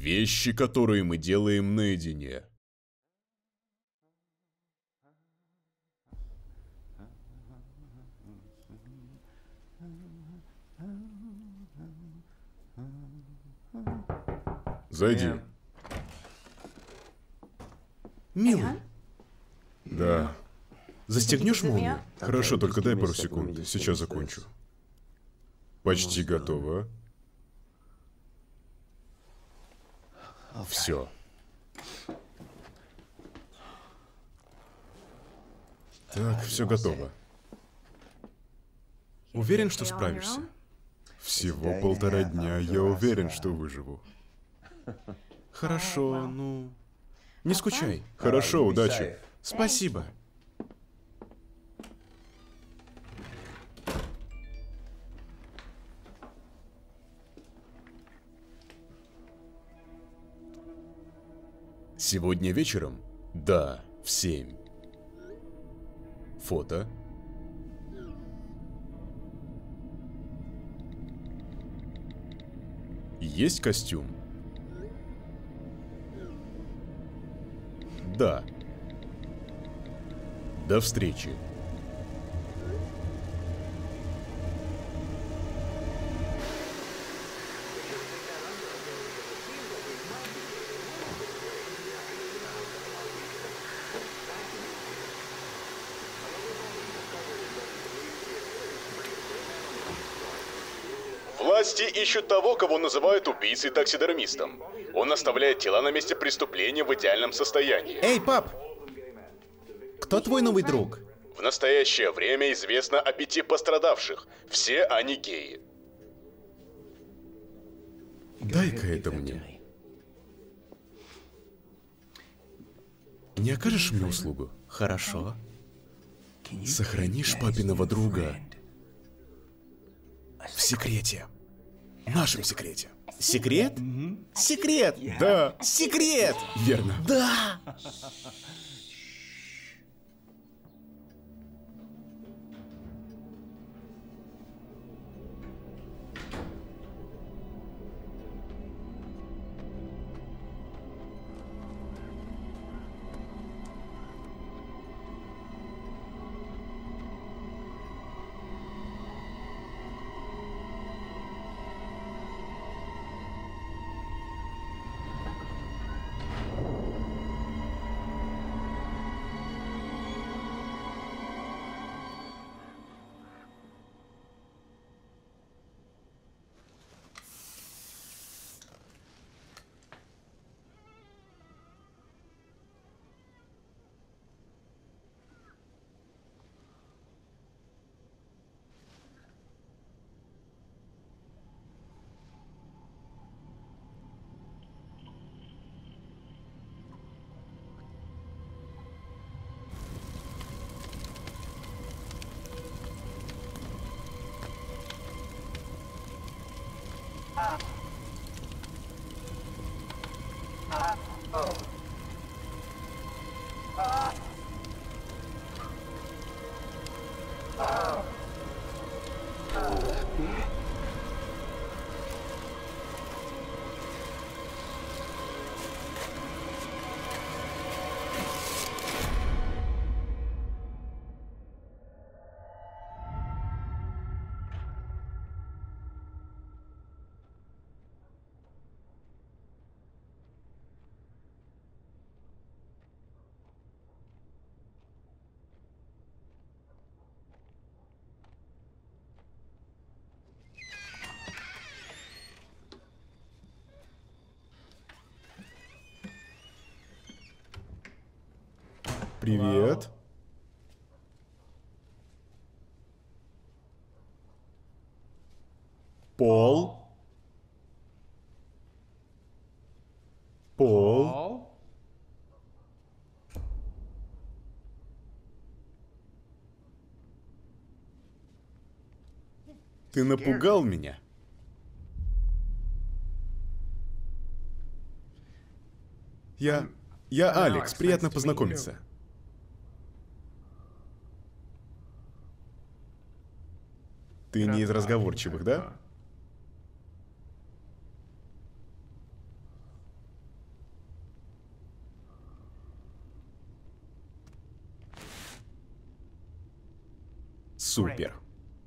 Вещи, которые мы делаем наедине. Зайди. Милый. Да. Застегнешь молнию? Хорошо, только дай пару секунд. Сейчас закончу. Почти готово. Все. Так, все готово. Уверен, что справишься? Всего 1,5 дня, я уверен, что выживу. Хорошо, ну... Не скучай. Хорошо, удачи. Спасибо. Сегодня вечером? Да, в 7. Фото. Есть костюм? Да. До встречи. Власти ищут того, кого называют убийцей-таксидермистом. Он оставляет тела на месте преступления в идеальном состоянии. Эй, пап! Кто твой новый друг? В настоящее время известно о 5 пострадавших. Все они геи. Дай-ка это мне. Не окажешь мне услугу? Хорошо. Сохранишь папиного друга в секрете. В нашем секрете. Секрет? Секрет! Да. Секрет! Верно. Да! Привет. Пол. Пол. Ты напугал меня. Я Алекс, приятно познакомиться. Ты не из разговорчивых, да? Супер.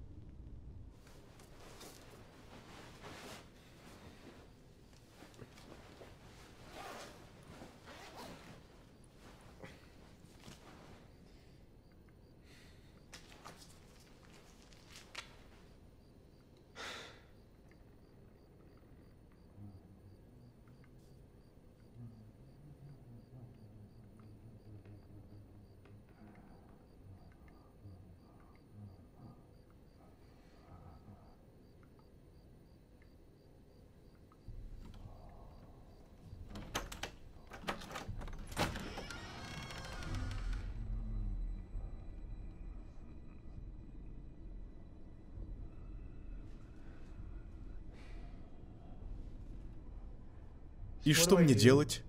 И что мне делать?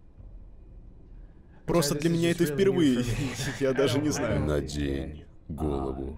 Просто для меня это впервые. Я даже не знаю. Надень голову.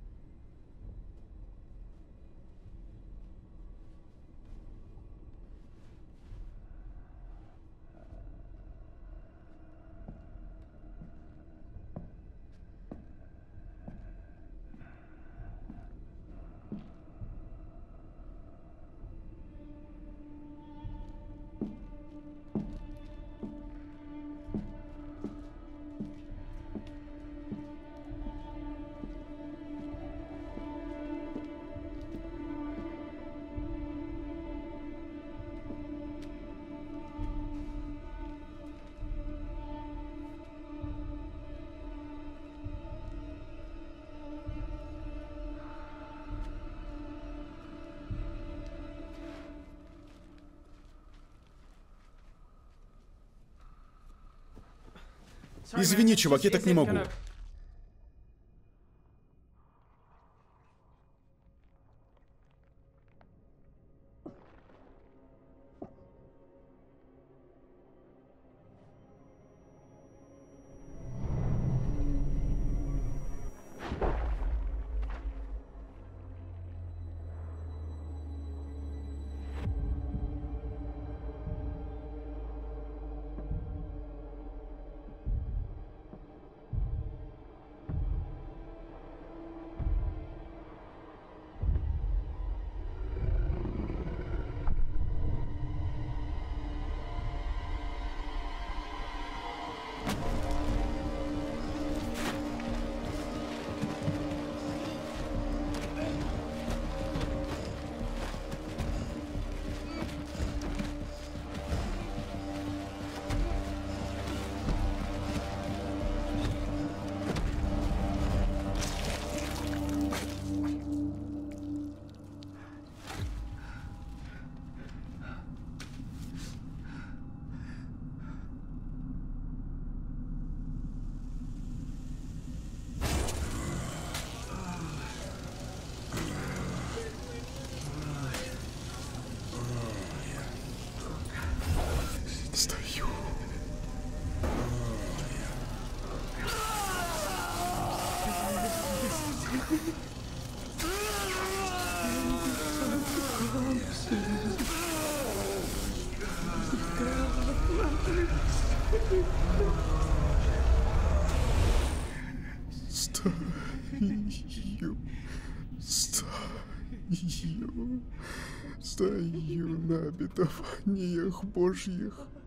Извини, чувак, я так не могу. Стою. Стою на обетованиях Божьих.